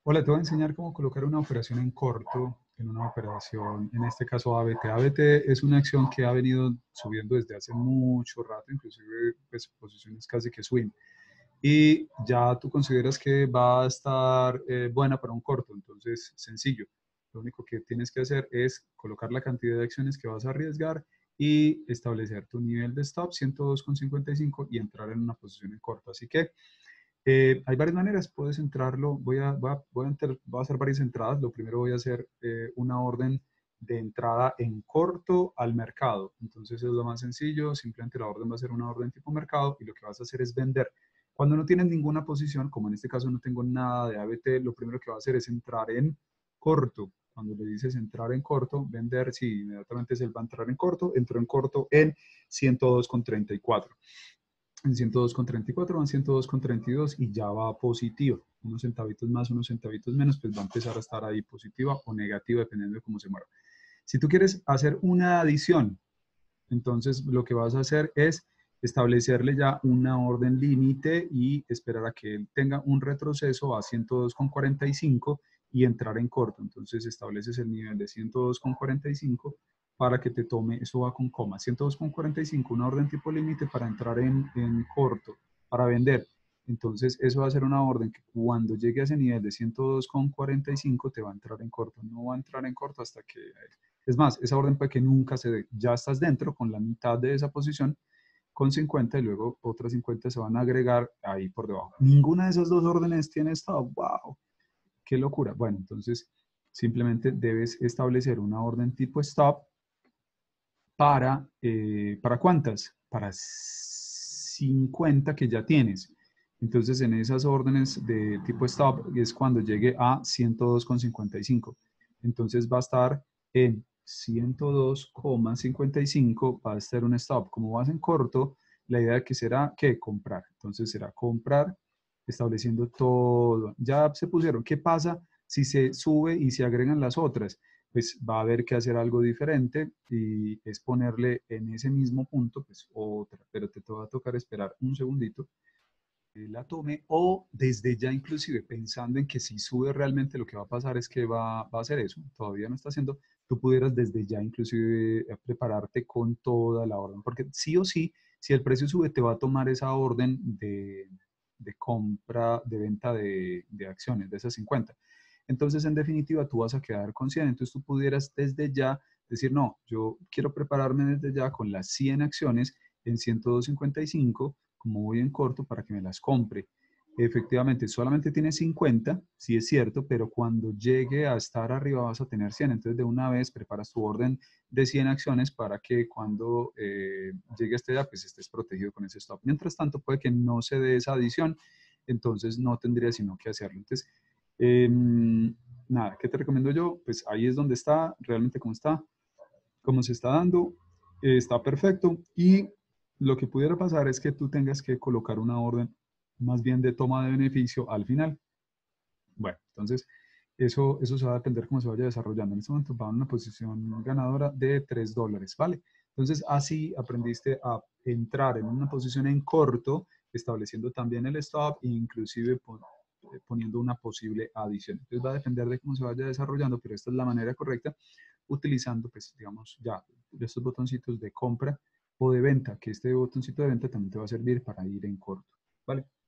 Hola, te voy a enseñar cómo colocar una operación en corto en una operación, en este caso ABT. ABT es una acción que ha venido subiendo desde hace mucho rato, inclusive pues, posiciones casi que swing. Y ya tú consideras que va a estar buena para un corto, entonces sencillo. Lo único que tienes que hacer es colocar la cantidad de acciones que vas a arriesgar y establecer tu nivel de stop 102,55 y entrar en una posición en corto. Así que hay varias maneras, puedes entrarlo, voy a hacer varias entradas. Lo primero voy a hacer una orden de entrada en corto al mercado. Entonces es lo más sencillo, simplemente la orden va a ser una orden tipo mercado y lo que vas a hacer es vender. Cuando no tienes ninguna posición, como en este caso no tengo nada de ABT, lo primero que va a hacer es entrar en corto. Cuando le dices entrar en corto, vender, sí, inmediatamente él va a entrar en corto, entró en corto en 102,34. En 102,34 van 102,32 y ya va positivo. Unos centavitos más, unos centavitos menos, pues va a empezar a estar ahí positiva o negativa dependiendo de cómo se mueva. Si tú quieres hacer una adición, entonces lo que vas a hacer es establecerle ya una orden límite y esperar a que él tenga un retroceso a 102,45 y entrar en corto. Entonces estableces el nivel de 102,45 para que te tome, eso va con coma, 102,45, una orden tipo límite para entrar en corto, para vender. Entonces, eso va a ser una orden que cuando llegue a ese nivel de 102,45 te va a entrar en corto. No va a entrar en corto hasta que... Es más, esa orden puede que nunca se dé. Ya estás dentro con la mitad de esa posición con 50 y luego otras 50 se van a agregar ahí por debajo. Ninguna de esas dos órdenes tiene stop. ¡Wow! ¡Qué locura! Bueno, entonces simplemente debes establecer una orden tipo stop ¿para cuántas? Para 50 que ya tienes. Entonces, en esas órdenes de tipo stop es cuando llegue a 102,55. Entonces, va a estar en 102,55, va a estar un stop. Como vas en corto, la idea que será que comprar. Entonces, será comprar estableciendo todo. Ya se pusieron. ¿Qué pasa si se sube y se agregan las otras? Pues va a haber que hacer algo diferente y es ponerle en ese mismo punto, pues otra, pero te va a tocar esperar un segundito que la tome o desde ya inclusive pensando en que si sube realmente lo que va a pasar es que va a hacer eso, todavía no está haciendo, tú pudieras desde ya inclusive prepararte con toda la orden, porque sí o sí, si el precio sube te va a tomar esa orden de compra, de venta de acciones, de esas 50. Entonces, en definitiva, tú vas a quedar con 100. Entonces, tú pudieras desde ya decir, no, yo quiero prepararme desde ya con las 100 acciones en 102,55, como voy en corto, para que me las compre. Efectivamente, solamente tiene 50, sí es cierto, pero cuando llegue a estar arriba vas a tener 100. Entonces, de una vez preparas tu orden de 100 acciones para que cuando llegue hasta allá, pues estés protegido con ese stop. Mientras tanto, puede que no se dé esa adición, entonces no tendría sino que hacerlo. Entonces, nada, ¿qué te recomiendo yo? Pues ahí es donde está, realmente cómo se está dando, está perfecto y lo que pudiera pasar es que tú tengas que colocar una orden más bien de toma de beneficio al final. Bueno, entonces eso se va a depender cómo se vaya desarrollando. En este momento va a una posición ganadora de $3, ¿vale? Entonces así aprendiste a entrar en una posición en corto, estableciendo también el stop e inclusive poniendo una posible adición. Entonces va a depender de cómo se vaya desarrollando, pero esta es la manera correcta utilizando, pues, digamos, ya estos botoncitos de compra o de venta, que este botoncito de venta también te va a servir para ir en corto, ¿vale?